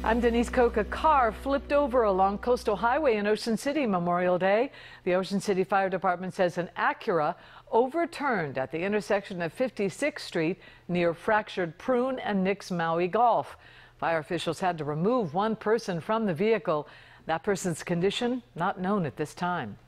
I'm Denise Koch. A car flipped over along Coastal Highway in Ocean City Memorial Day. The Ocean City Fire Department says an Acura overturned at the intersection of 56th Street near fractured Prune and Nick's Maui Golf. Fire officials had to remove one person from the vehicle. That person's condition not known at this time.